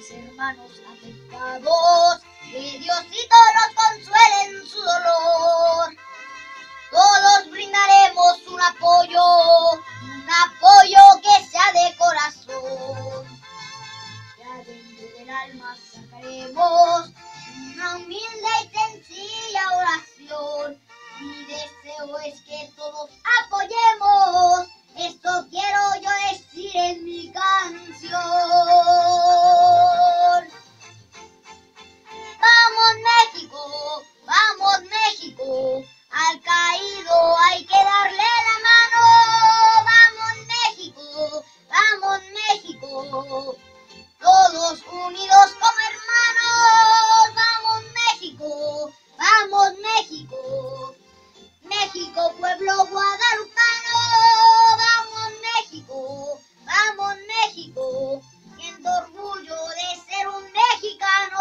mis hermanos afectados, que Diosito los consuele en su dolor. Todos brindaremos un apoyo que sea de corazón. De adentro del alma sacaremos una humilde y sencilla oración. Mi deseo es que todos apoyemos, esto quiero yo decir en mi canción. Vamos México, al caído hay que darle la mano. Vamos México, todos unidos como hermanos. Vamos México, pueblo guadalupano. Vamos México, siento orgullo de ser un mexicano.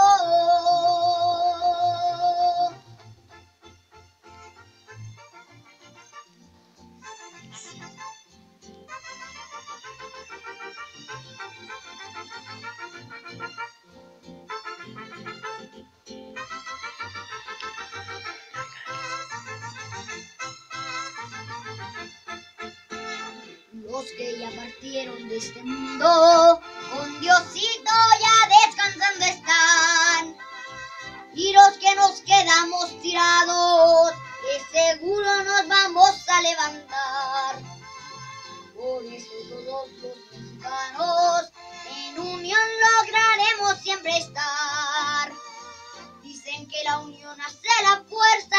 Los que ya partieron de este mundo, con Diosito ya descansando están. Y los que nos quedamos tirados, que seguro nos vamos a levantar. Por eso todos los mexicanos, en unión lograremos siempre estar. Dicen que la unión hace la fuerza.